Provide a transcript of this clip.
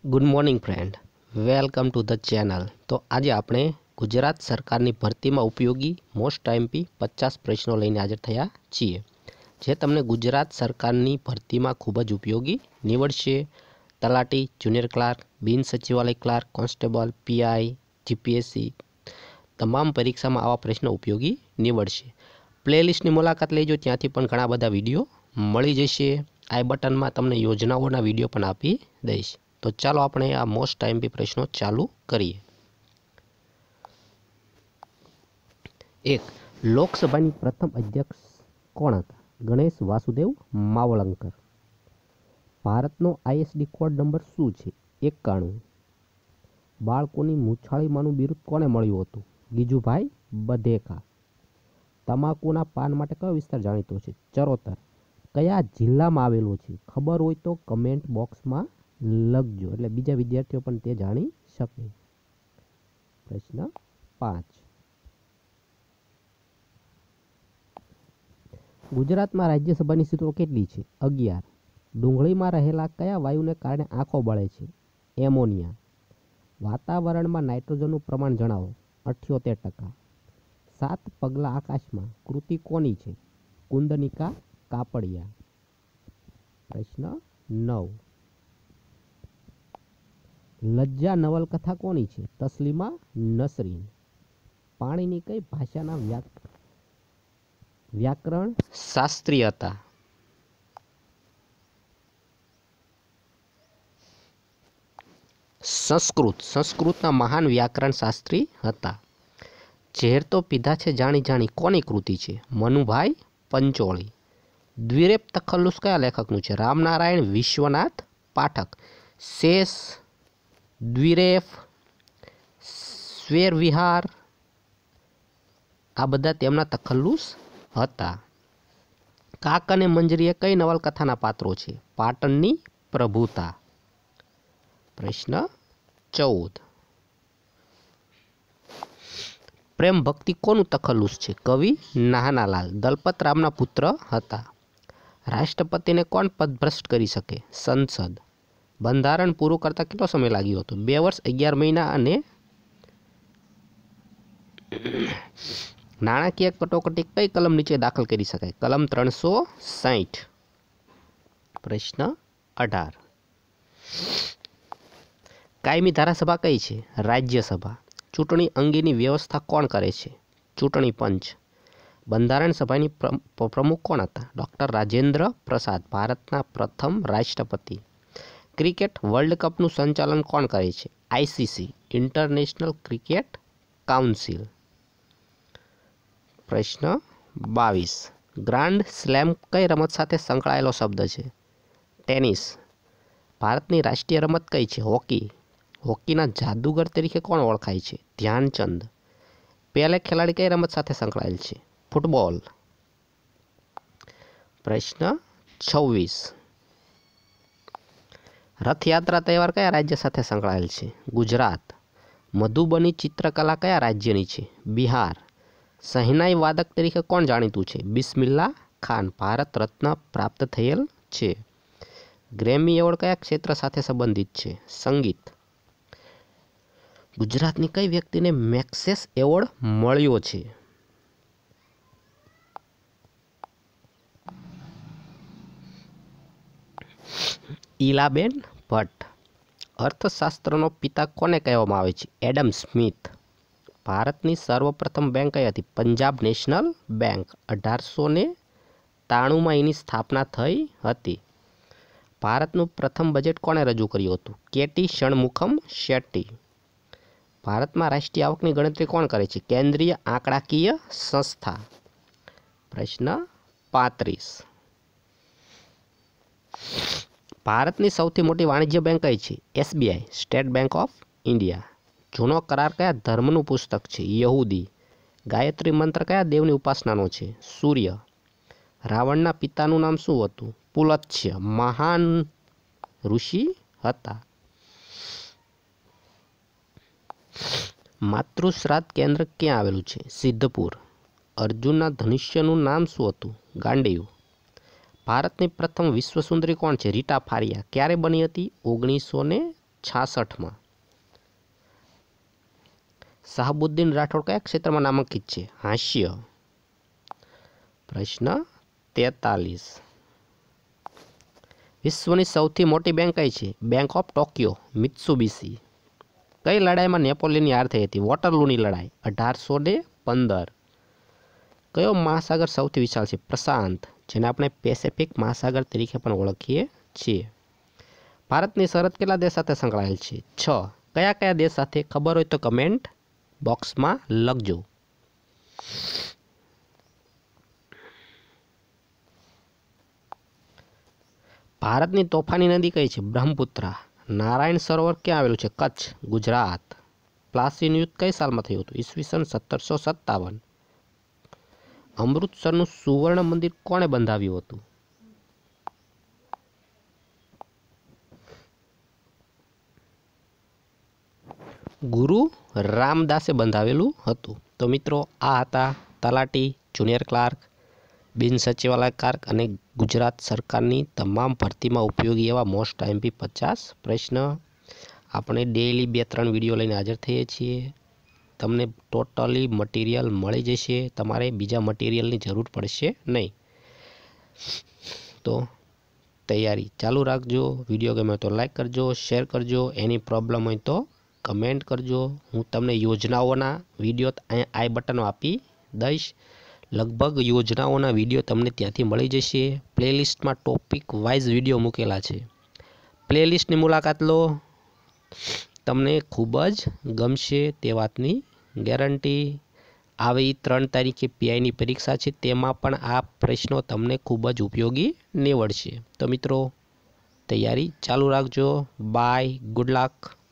Good morning friend, welcome to the channel. તો આજે આપણે ગુજરાત સરકારની ભરતીમાં ઉપયોગી મોસ્ટ આઈએમપી 50 પ્રશ્નો લઈને હાજર થયા છીએ, જે તમને ગુજરાત સરકારની ભરતીમાં ખૂબ જ ઉપયોગી નીવડશે। તલાટી, જુનિયર ક્લાર્ક, બિન સચિવાલય ક્લાર્ક, કોન્સ્ટેબલ, પીઆઈ, જીપીએસસી તમામ પરીક્ષામાં આવા પ્રશ્નો ઉપયોગી નીવડશે। પ્લેલિસ્ટની મુલાકાત લેજો, ત્યાંથી પણ ઘણા બધા વિડીયો મળી જશે। આઈ બટનમાં તમને યોજનાઓના વિડીયો પણ આપી દઈશ। તો ચાલો આપણે આ મોસ્ટ આઈએમપી પ્રશ્નો ચાલુ કરીએ। 1. લોકસભાની પ્રથમ અધ્યક્ષ કોણ હતા? ગણેશ વાસુદેવ માવલંકર। ભારતનો આઈએસડી કોડ નંબર શું છે? 91। બાળકોની મૂછાળીમાંનું બિરુદ કોને મળ્યું હતું? ગીજુભાઈ બધેકા। તમાકુના પાન માટે કયો વિસ્તાર જાણીતો છે? ચરોતર। કયા જિલ્લામાં આવેલો છે? ખબર હોય તો કમેન્ટ બોક્સમાં લખજો, એટલે બીજા વિદ્યાર્થીઓ પણ તે જાણી શકે। પ્રશ્ન 5. ગુજરાતમાં રાજ્યસભાની સીટો કેટલી છે? 11। ડુંગળીમાં રહેલા કયા વાયુને કારણે આંખો બળે છે? એમોનિયા। વાતાવરણમાં નાઇટ્રોજનનું પ્રમાણ જણાવો। 78%। 7 પગલા આકાશમાં કૃતિ કોની છે? કુંદનિકા કાપડિયા। પ્રશ્ન 9. લજ્જા નવલકથા કોની છે? તસ્લીમા નસરીન। પાણીની કઈ ભાષાના વ્યાકરણ શાસ્ત્રી હતા? સંસ્કૃત। સંસ્કૃતના મહાન વ્યાકરણ શાસ્ત્રી હતા। ઝેર તો પીધા છે જાણી જાણી કોની કૃતિ છે? મનુભાઈ પંચોળી। દ્વિરેફ તખલ્લુસ કયા લેખકનું છે? રામનારાયણ વિશ્વનાથ પાઠક। શેષ, દ્વિરેફ, સ્વેરવિહાર આ બધા તેમના તખલ્લુસ હતા। કાક અને મંજરી એ કઈ નવલકથાના પાત્રો છે? પાટણની પ્રભુતા। પ્રશ્ન 14. પ્રેમ ભક્તિ કોનું તખલ્લુસ છે? કવિ નાનાલાલ। દલપત રામના પુત્ર હતા। રાષ્ટ્રપતિને કોણ પદભ્રષ્ટ કરી શકે? સંસદ। બંધારણ પૂરું કરતા કેટલો સમય લાગ્યો હતો? 2 વર્ષ 11 મહિના અને નાણાકીય કટોકટી કઈ કલમ નીચે દાખલ કરી શકાય? કલમ 360। પ્રશ્ન 18. કાયમી ધારાસભા કઈ છે? રાજ્યસભા। ચૂંટણી અંગેની વ્યવસ્થા કોણ કરે છે? ચૂંટણી પંચ। બંધારણ સભાની પ્રમુખ કોણ હતા? ડૉક્ટર રાજેન્દ્ર પ્રસાદ, ભારતના પ્રથમ રાષ્ટ્રપતિ। ક્રિકેટ વર્લ્ડ કપનું સંચાલન કોણ કરે છે? ICC, international cricket council. પ્રશ્ન 22. ગ્રાન્ડ સ્લેમ કઈ રમત સાથે સંકળાયેલો શબ્દ છે? ટેનિસ। ભારતની રાષ્ટ્રીય રમત કઈ છે? હોકી। હોકીના જાદુગર તરીકે કોણ ઓળખાય છે? ધ્યાનચંદ। પેલે ખેલાડી કઈ રમત સાથે સંકળાયેલ છે? ફૂટબોલ। પ્રશ્ન 26. રથયાત્રા તહેવાર કયા રાજ્ય સાથે સંકળાયેલ છે? ગુજરાત। મધુબની ચિત્રકલા કયા રાજ્યની છે? બિહાર। શહેનાઈ વાદક તરીકે કોણ જાણીતું છે? બિસ્મિલ્લા ખાન, ભારત રત્ન પ્રાપ્ત થયેલ છે। ગ્રેમી એવોર્ડ કયા ક્ષેત્ર સાથે સંબંધિત છે? સંગીત। ગુજરાતની કઈ વ્યક્તિને મેક્સેસ એવોર્ડ મળ્યો છે? ઈલાબેન ભટ્ટ। અર્થશાસ્ત્રનો પિતા કોને કહેવામાં આવે છે? Adam Smith. ભારતની સર્વપ્રથમ બેંક કઈ હતી? Punjab national bank. 1893માં એની સ્થાપના થઈ હતી। ભારતનું પ્રથમ બજેટ કોણે રજૂ કર્યું હતું? કેટી ષણમુખમ શેટ્ટી। ભારતમાં રાષ્ટ્રીય આવકની ગણતરી કોણ કરે છે? કેન્દ્રીય આંકડાકીય સંસ્થા। પ્રશ્ન 35. ભારતની સૌથી મોટી વાણિજ્ય બેંક કઈ છે? SBI, state bank of India. જૂનો કરાર કયા ધર્મનું પુસ્તક છે? યહૂદી। ગાયત્રી મંત્ર કયા દેવની ઉપાસનાનો છે? સૂર્ય। રાવણના પિતાનું નામ શું હતું? પુલત્સ્ય, મહાન ઋષિ હતા। માતૃશ્રાદ્ધ કેન્દ્ર ક્યાં આવેલું છે? સિદ્ધપુર। અર્જુનના ધનુષ્યનું નામ શું હતું? ગાંડીવ। ભારતની પ્રથમ વિશ્વ સુંદરી કોણ છે? રીટા ફારિયા। ક્યારે બની હતી? 1956। 1966 શાહબુદ્દીન રાઠોડ કયા ક્ષેત્રમાં નામાંકિત છે? હાસ્ય. પ્રશ્ન 43 વિશ્વની સૌથી મોટી બેંક કઈ છે? Bank of Tokyo, Mitsubishi. કઈ લડાઈમાં નેપોલિયનની હાર થઈ હતી? વોટરલૂની લડાઈ 1815. કયો મહાસાગર સૌથી વિશાળ છે? પ્રશાંત, જેને આપણે પેસિફિક મહાસાગર તરીકે પણ ઓળખીએ છીએ. ભારતની સરહદ કેટલા દેશ સાથે સંકળાયેલ છે? 6. કયા કયા દેશ સાથે? ખબર હોય તો કમેન્ટ બોક્સમાં લખજો. ભારતની તોફાની નદી કઈ છે? બ્રહ્મપુત્રા. નારાયણ સરોવર ક્યાં આવેલું છે? કચ્છ, ગુજરાત. પ્લાસીનું યુદ્ધ કઈ સાલમાં થયું હતું? ઈસવીસન 1757. અમૃતસરનું સુવર્ણ મંદિર કોણે બંધાવ્યું હતું? ગુરુ રામદાસે બંધાવેલું હતું. તો મિત્રો આ હતા તલાટી, જુનિયર ક્લાર્ક, બિન સચિવાલય ક્લાર્ક અને ગુજરાત સરકારની તમામ ભરતીમાં ઉપયોગી એવા મોસ્ટ આઈએમપી 50 પ્રશ્ન. આપણે ડેઈલી 2-3 વિડીયો લઈને હાજર થઈએ છીએ. તમને ટોટલી મટીરિયલ મળી જશે, તમારે બીજા મટીરિયલની જરૂર પડશે નહીં. તો તૈયારી ચાલુ રાખજો. વિડીયો ગમે તો લાઈક કરજો, શેર કરજો. એની પ્રોબ્લેમ હોય તો કમેન્ટ કરજો. હું તમને યોજનાઓના વિડીયો અહીંયા આઈ બટન આપી દઈશ. લગભગ યોજનાઓના વિડીયો તમને ત્યાંથી મળી જશે. પ્લેલિસ્ટમાં ટોપિક વાઇઝ વિડીયો મૂકેલા છે. પ્લેલિસ્ટની મુલાકાત લો, તમને ખૂબ જ ગમશે તે વાતની ગેરંટી. આવી 3 તારીખે પીઆઈની પરીક્ષા છે, તેમાં પણ આ પ્રશ્નો તમને ખૂબ જ ઉપયોગી નીવડશે. તો મિત્રો તૈયારી ચાલુ રાખજો. બાય, ગુડ લક.